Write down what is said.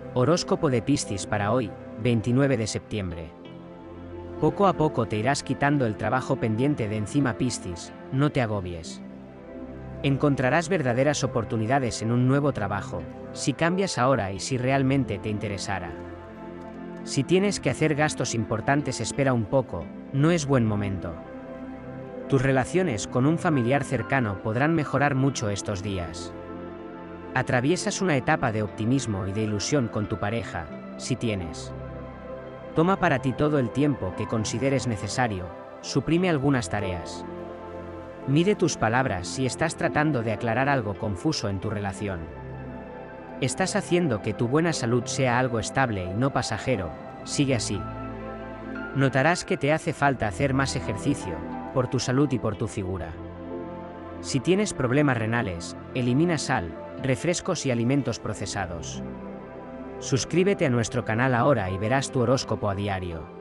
Horóscopo de Piscis para hoy, 29 de septiembre. Poco a poco te irás quitando el trabajo pendiente de encima, Piscis, no te agobies. Encontrarás verdaderas oportunidades en un nuevo trabajo, si cambias ahora y si realmente te interesara. Si tienes que hacer gastos importantes, espera un poco, no es buen momento. Tus relaciones con un familiar cercano podrán mejorar mucho estos días. Atraviesas una etapa de optimismo y de ilusión con tu pareja, si tienes. Toma para ti todo el tiempo que consideres necesario, suprime algunas tareas. Mide tus palabras si estás tratando de aclarar algo confuso en tu relación. Estás haciendo que tu buena salud sea algo estable y no pasajero, sigue así. Notarás que te hace falta hacer más ejercicio, por tu salud y por tu figura. Si tienes problemas renales, elimina sal, refrescos y alimentos procesados. Suscríbete a nuestro canal ahora y verás tu horóscopo a diario.